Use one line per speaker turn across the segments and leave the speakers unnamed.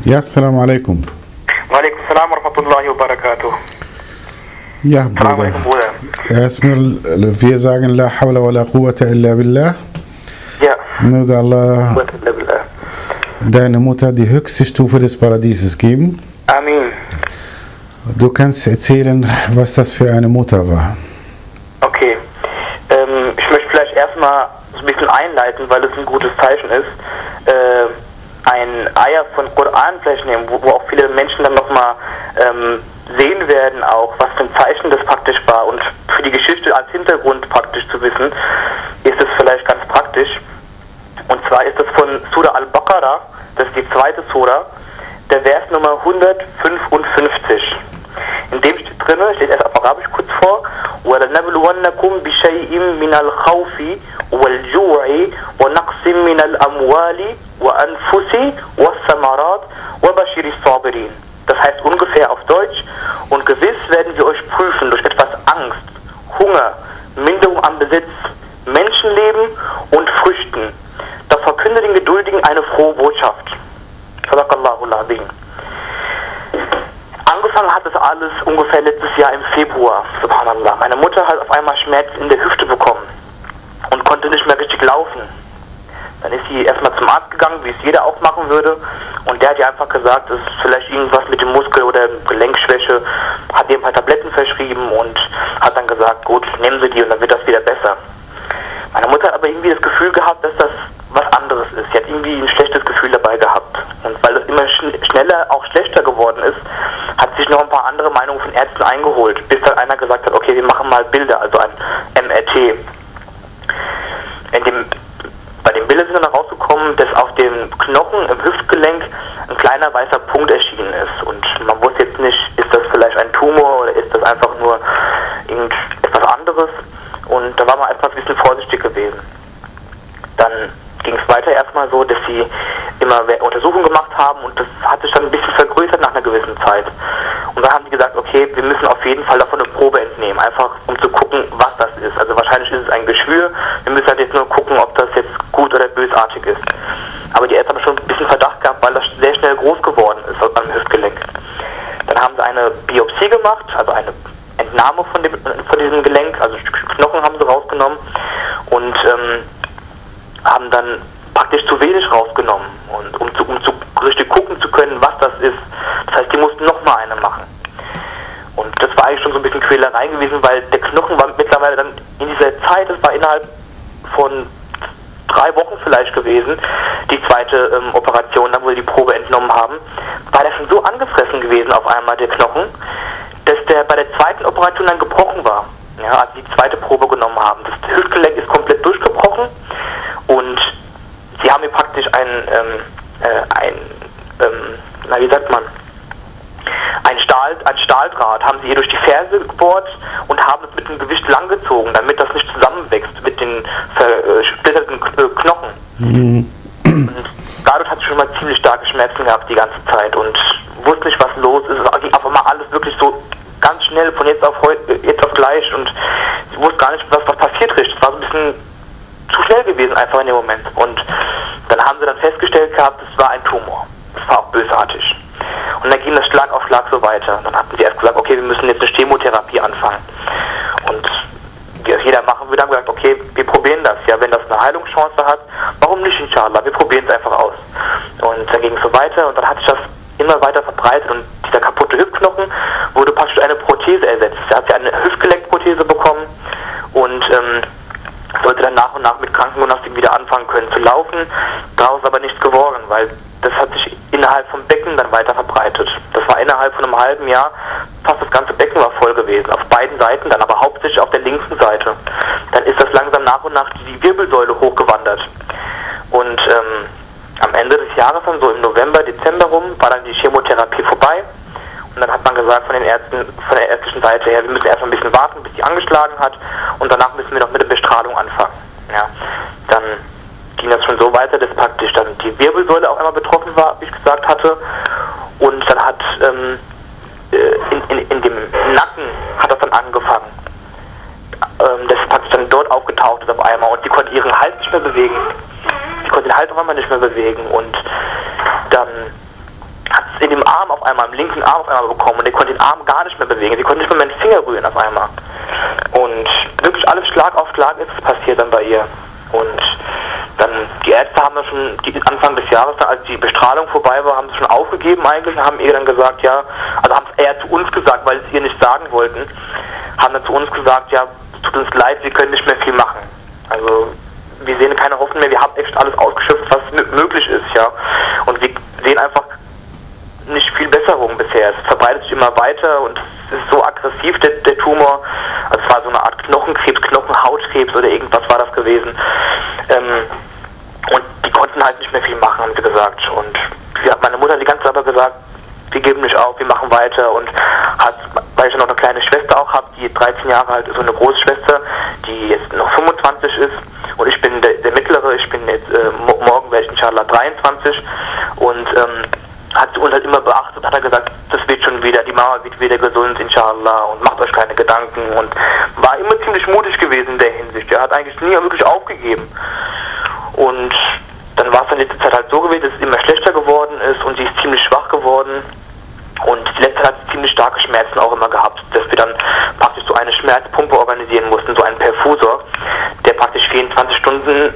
Ja, assalamu alaikum.
Wa alaikum salam wa rahmatullahi wa barakatuh.
Ja,
Salam
Bruder.
alaikum, Bruder.
Erstmal, wir sagen La hawla wa la quwwata illa billah.
Ja,
Möge Allah
Quwwata illa billah.
deine Mutter die höchste Stufe des Paradieses geben.
Amin.
Du kannst erzählen, was das für eine Mutter war.
Okay. Ich möchte vielleicht erstmal so ein bisschen einleiten, weil es ein gutes Zeichen ist. Ein Ayah von Koran vielleicht nehmen, wo auch viele Menschen dann nochmal sehen werden, auch was für ein Zeichen das praktisch war. Und für die Geschichte als Hintergrund praktisch zu wissen, ist es vielleicht ganz praktisch. Und zwar ist es von Surah Al-Baqarah, das ist die zweite Surah, der Vers Nummer 155. In dem steht drin, steht erst auf Arabisch kurz vor, وَلَنَبْلُوَنَّكُمْ بِشَيْءٍ مِنَ الْخَوْفِ وَالْجُوعِ وَنَقْصٍ مِنَ الْأَمْوَالِ وَأَنْفُسِ وَالثَّمَرَاتِ وَبَشِّرِ الصَّابِرِينَ. Das heißt ungefähr auf Deutsch, und gewiss werden wir euch prüfen durch etwas Angst, Hunger, Minderung am Besitz, Menschenleben und Früchten. Doch verkünde den Geduldigen eine frohe Botschaft. Sadaqallahu al-Azim. Angefangen hat das alles ungefähr letztes Jahr im Februar, subhanallah. Meine Mutter hat auf einmal Schmerzen in der Hüfte bekommen und konnte nicht mehr richtig laufen. Dann ist sie erstmal zum Arzt gegangen, wie es jeder auch machen würde, und der hat ihr einfach gesagt, es ist vielleicht irgendwas mit dem Muskel oder Gelenkschwäche, hat ihr ein paar Tabletten verschrieben und hat dann gesagt, gut, nehmen Sie die und dann wird das wieder besser. Meine Mutter hat aber irgendwie das Gefühl gehabt, dass das was anderes ist. Sie hat irgendwie ein schlechtes Gefühl dabei gehabt. Und weil das immer schneller auch schlechter geworden ist, hat sich noch ein paar andere Meinungen von Ärzten eingeholt, bis dann einer gesagt hat, okay, wir machen mal Bilder, also ein MRT. Bei den Bildern sind dann rausgekommen, dass auf dem Knochen im Hüftgelenk ein kleiner weißer Punkt erschienen ist. Und man wusste jetzt nicht, ist das vielleicht ein Tumor oder ist das einfach nur etwas anderes. Und da war man erstmal ein bisschen vorsichtig gewesen. Dann ging es weiter erstmal so, dass sie immer mehr Untersuchungen gemacht haben, und das hat sich dann ein bisschen vergrößert nach einer gewissen Zeit. Und dann haben sie gesagt, okay, wir müssen auf jeden Fall davon eine Probe entnehmen, einfach um zu gucken, was das ist. Also wahrscheinlich ist es ein Geschwür, wir müssen halt jetzt nur gucken, ob das jetzt gut oder bösartig ist. Aber die Ärzte haben schon ein bisschen Verdacht gehabt, weil das sehr schnell groß geworden ist am Hüftgelenk. Dann haben sie eine Biopsie gemacht, also eine Entnahme von diesem Gelenk, also Knochen haben sie rausgenommen und haben dann praktisch zu wenig rausgenommen, und um richtig gucken zu können, was das ist. Das heißt, die mussten nochmal eine machen. Und das war eigentlich schon so ein bisschen Quälerei gewesen, weil der Knochen war mittlerweile dann in dieser Zeit, das war innerhalb von 3 Wochen vielleicht gewesen, die zweite Operation, da wo wir die Probe entnommen haben, war der schon so angefressen gewesen auf einmal, der Knochen, dass der bei der zweiten Operation dann gebrochen war. Ja, als sie die zweite Probe genommen haben. Das Hüftgelenk ist komplett durchgebrochen, und sie haben mir praktisch ein Stahldraht haben sie ihr durch die Ferse gebohrt und haben es mit dem Gewicht langgezogen, damit das nicht zusammenwächst mit den zersplitterten Knochen. Und dadurch hat sie schon mal ziemlich starke Schmerzen gehabt die ganze Zeit und wusste nicht, was los ist. Es ging einfach mal alles wirklich so ganz schnell von jetzt auf gleich, und sie wusste gar nicht, was passiert richtig. Es war so ein bisschen zu schnell gewesen einfach in dem Moment. Und dann haben sie dann festgestellt gehabt, es war ein Tumor. Es war auch bösartig. Und dann ging das Schlag auf Schlag so weiter. Dann hatten sie erst gesagt, okay, wir müssen jetzt eine Chemotherapie anfangen. Und wie das jeder machen würde, haben gesagt, okay, wir probieren das. Ja, wenn das eine Heilungschance hat, warum nicht, inshallah? Wir probieren es einfach aus. Und dann ging es so weiter, und dann hat sich das immer weiter verbreitet, und dieser kaputte Hüftknochen wurde praktisch eine Prothese ersetzt. Da hat sie eine Hüftgelenkprothese bekommen und sollte dann nach und nach mit Krankengymnastik wieder anfangen können zu laufen. Daraus aber nichts geworden, weil das hat sich innerhalb vom Becken dann weiter verbreitet. Das war innerhalb von einem halben Jahr, fast das ganze Becken war voll gewesen, auf beiden Seiten, dann aber hauptsächlich auf der linken Seite. Dann ist das langsam nach und nach die Wirbelsäule hochgewandert. Und am Ende des Jahres, dann so im November, Dezember rum, war dann die Chemotherapie vorbei. Und dann hat man gesagt von den Ärzten, von der ärztlichen Seite her, wir müssen erstmal ein bisschen warten, bis die angeschlagen hat, und danach müssen wir noch mit der Bestrahlung anfangen. Ja, dann ging das schon so weiter, dass praktisch dann die Wirbelsäule auch einmal betroffen war, wie ich gesagt hatte, und dann hat in dem Nacken hat das dann angefangen. Das ist praktisch dann dort aufgetaucht ist auf einmal, und die konnte ihren Hals nicht mehr bewegen. Sie konnte den Hals auf einmal nicht mehr bewegen, und dann hat in dem Arm auf einmal, im linken Arm auf einmal bekommen und er konnte den Arm gar nicht mehr bewegen. Sie konnte nicht mehr meinen Finger rühren auf einmal. Und wirklich alles Schlag auf Schlag ist passiert dann bei ihr. Und dann, die Ärzte haben das schon Anfang des Jahres, als die Bestrahlung vorbei war, haben sie schon aufgegeben eigentlich und haben ihr dann gesagt, ja, also haben es eher zu uns gesagt, weil sie es ihr nicht sagen wollten, haben dann zu uns gesagt, ja, es tut uns leid, wir können nicht mehr viel machen. Also wir sehen keine Hoffnung mehr, wir haben echt alles ausgeschöpft, was möglich ist, ja. Und wir sehen einfach nicht viel Besserung bisher. Es verbreitet sich immer weiter und es ist so aggressiv, der Tumor. Also es war so eine Art Knochenkrebs, Knochenhautkrebs oder irgendwas war das gewesen. Und die konnten halt nicht mehr viel machen, haben sie gesagt. Und sie hat meine Mutter die ganze Zeit aber gesagt, wir geben nicht auf, wir machen weiter. Und weil ich ja noch eine kleine Schwester auch habe, die 13 Jahre alt ist, so eine Großschwester, die jetzt noch 25 ist. Und ich bin der Mittlere, ich bin jetzt, morgen werde ich inshallah 23. Und hat sie uns halt immer beachtet, hat er gesagt, das wird schon wieder, die Mama wird wieder gesund, inshallah, und macht euch keine Gedanken. Und war immer ziemlich mutig gewesen in der Hinsicht. Er hat eigentlich nie wirklich aufgegeben. Und dann war es dann letzte Zeit halt so gewesen, dass es immer schlechter geworden ist und sie ist ziemlich schwach geworden. Und die letzte Zeit hat sie ziemlich starke Schmerzen auch immer gehabt, dass wir dann praktisch so eine Schmerzpumpe organisieren mussten, so einen Perfusor, der praktisch 24 Stunden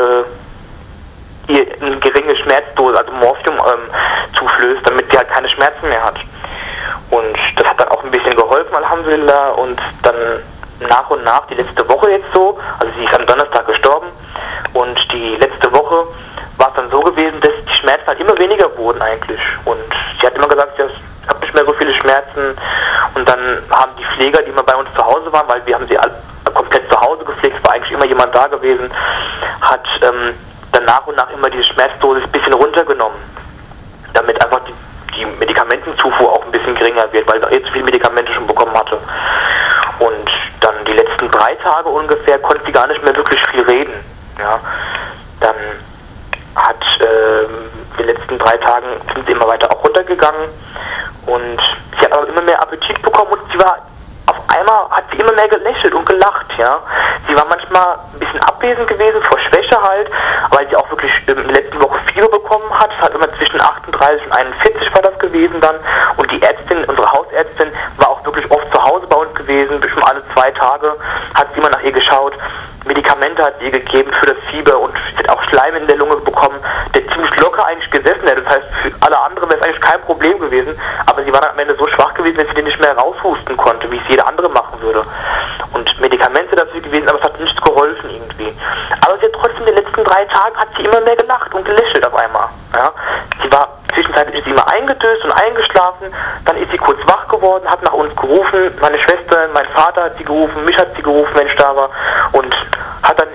ihr eine geringe Schmerzdose, also Morphium, zuflößt, damit sie halt keine Schmerzen mehr hat. Und das hat dann auch ein bisschen geholfen, Alhamdulillah. Und dann nach und nach, die letzte Woche jetzt so, also sie ist am Donnerstag gestorben, und die letzte Woche war es dann so gewesen, dass die Schmerzen halt immer weniger wurden eigentlich. Und sie hat immer gesagt, ich habe nicht mehr so viele Schmerzen. Und dann haben die Pfleger, die immer bei uns zu Hause waren, weil wir haben sie alle komplett zu Hause gepflegt, es war eigentlich immer jemand da gewesen, hat dann nach und nach immer diese Schmerzdosis ein bisschen runtergenommen, damit einfach die Medikamentenzufuhr auch ein bisschen geringer wird, weil er zu viele Medikamente schon bekommen hatte. Und dann die letzten 3 Tage ungefähr konnte sie gar nicht mehr wirklich viel reden. Ja. Dann hat die letzten 3 Tagen sind sie immer weiter auch runtergegangen und sie hat aber immer mehr Appetit bekommen und sie war auf einmal hat sie immer mehr gelächelt und gelacht, ja. Sie war manchmal ein bisschen abwesend gewesen, vor Schwäche halt, weil sie auch wirklich in der letzten Woche Fieber bekommen hat. Es hat immer zwischen 38 und 41 war das gewesen dann. Und die Ärztin, unsere Hausärztin, war auch wirklich oft zu Hause bei uns gewesen, bestimmt alle 2 Tage hat sie immer nach ihr geschaut. Medikamente hat sie ihr gegeben für das Fieber und sie hat auch Schleim in der Lunge bekommen, der ziemlich locker eigentlich gesessen hätte. Das heißt, für alle anderen wäre es eigentlich kein Problem gewesen, aber sie war dann am Ende so schwach gewesen, dass sie den nicht mehr raushusten konnte, wie es jeder andere machen würde. Und Medikamente dafür gewesen, aber es hat nichts geholfen irgendwie. Aber sie hat trotzdem in den letzten 3 Tagen hat sie immer mehr gelacht und gelächelt auf einmal. Ja? Sie war zwischenzeitlich ist sie immer eingedöst und eingeschlafen, dann ist sie kurz wach geworden, hat nach uns gerufen, meine Schwester, mein Vater hat sie gerufen, mich hat sie gerufen, wenn ich da war, und hat dann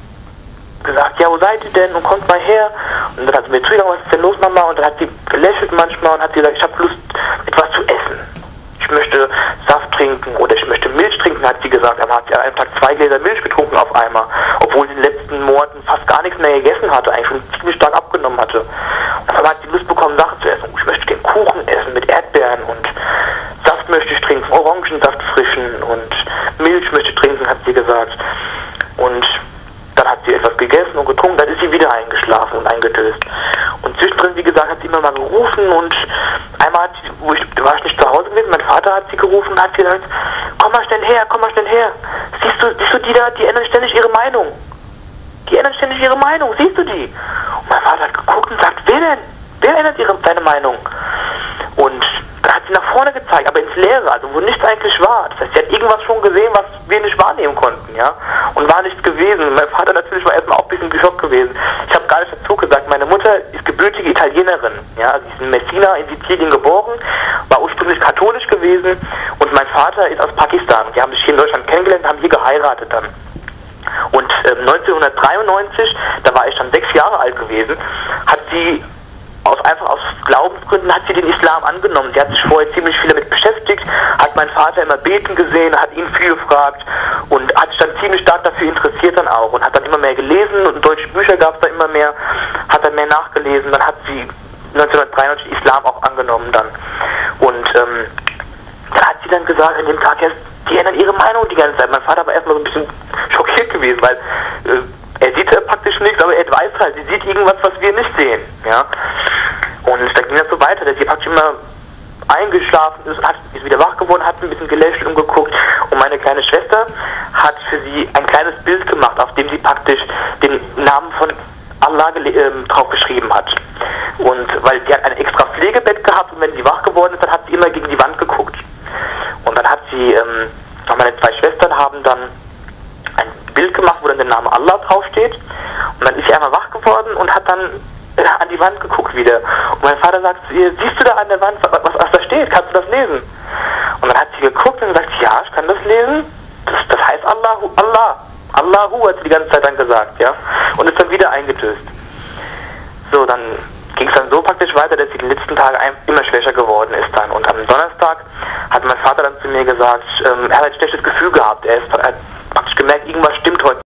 gesagt, ja, wo seid ihr denn und kommt mal her. Und dann hat sie mir zugegangen, was ist denn los, Mama? Und dann hat sie gelächelt manchmal und hat sie gesagt, ich habe Lust, etwas zu essen. Ich möchte Saft trinken oder ich möchte Milch trinken, hat sie gesagt. Dann hat sie an einem Tag 2 Gläser Milch getrunken auf einmal, obwohl sie in den letzten Monaten fast gar nichts mehr gegessen hatte, eigentlich schon ziemlich stark abgenommen hatte. Und dann hat sie Lust bekommen, Sachen zu essen. Ich möchte den Kuchen essen mit Erdbeeren und Saft möchte ich trinken, Orangensaft frischen und Milch möchte ich trinken, hat sie gesagt. Und dann hat sie etwas gegessen und getrunken, dann ist sie wieder eingeschlafen und eingedöst. Und zwischendrin, wie gesagt, hat sie immer mal gerufen und einmal hat sie, war ich nicht zu Hause gewesen, mein Vater hat sie gerufen und hat gesagt, komm mal schnell her, komm mal schnell her. Siehst du die da, die ändern ständig ihre Meinung. Die ändern ständig ihre Meinung, siehst du die? Und mein Vater hat geguckt und sagt, wer denn? Wer ändert seine Meinung? Und dann hat sie nach vorne gezeigt, aber ins Leere, also wo nichts eigentlich war. Das heißt, sie hat irgendwas schon gesehen, was wir nicht wahrnehmen konnten, ja. Und war nichts gewesen. Mein Vater natürlich war erstmal auch ein bisschen geschockt gewesen. Ich habe gar nicht dazu gesagt, meine Mutter ist gebürtige Italienerin, ja. Sie ist in Messina in Sizilien geboren, war ursprünglich katholisch gewesen und mein Vater ist aus Pakistan. Die haben sich hier in Deutschland kennengelernt und haben hier geheiratet dann. Und 1993, da war ich dann 6 Jahre alt gewesen, hat sie einfach aus Glaubensgründen hat sie den Islam angenommen. Sie hat sich vorher ziemlich viel damit beschäftigt, hat meinen Vater immer beten gesehen, hat ihn viel gefragt und hat sich dann ziemlich stark dafür interessiert dann auch und hat dann immer mehr gelesen und deutsche Bücher gab es da immer mehr, hat dann mehr nachgelesen, dann hat sie 1993 Islam auch angenommen dann. Und dann hat sie dann gesagt, an dem Tag erst, die ändern ihre Meinung die ganze Zeit. Mein Vater war erstmal so ein bisschen schockiert gewesen, weil er sieht praktisch nichts, aber er weiß halt, sie sieht irgendwas, was wir nicht sehen, ja. Und dann ging das so weiter, dass sie praktisch immer eingeschlafen ist wieder wach geworden, hat ein bisschen gelächelt und geguckt. Und meine kleine Schwester hat für sie ein kleines Bild gemacht, auf dem sie praktisch den Namen von Allah drauf geschrieben hat. Und weil sie hat ein extra Pflegebett gehabt und wenn sie wach geworden ist, dann hat sie immer gegen die Wand geguckt. Und dann hat sie, meine zwei Schwestern haben dann ein Bild gemacht, wo dann der Name Allah draufsteht. Und dann ist sie einmal wach geworden und hat dann an die Wand geguckt wieder. Und mein Vater sagt zu ihr, siehst du da an der Wand, was da steht? Kannst du das lesen? Und dann hat sie geguckt und gesagt, ja, ich kann das lesen. Das heißt Allahu, hat sie die ganze Zeit dann gesagt, ja. Und ist dann wieder eingetöst. So, dann ging es dann so praktisch weiter, dass sie die letzten Tage immer schwächer geworden ist dann. Und am Donnerstag hat mein Vater dann zu mir gesagt, er hat ein schlechtes Gefühl gehabt. Er hat praktisch gemerkt, irgendwas stimmt heute